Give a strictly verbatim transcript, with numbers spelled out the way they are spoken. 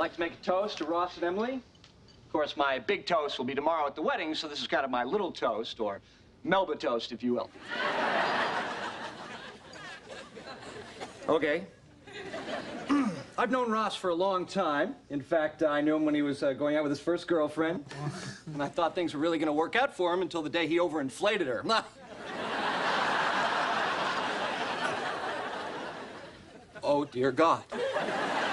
like to make a toast to Ross and Emily. Of course, my big toast will be tomorrow at the wedding, so this is kind of my little toast, or Melba toast, if you will. Okay. I've known Ross for a long time. In fact, I knew him when he was uh, going out with his first girlfriend. And I thought things were really going to work out for him until the day he overinflated her. Oh, dear God.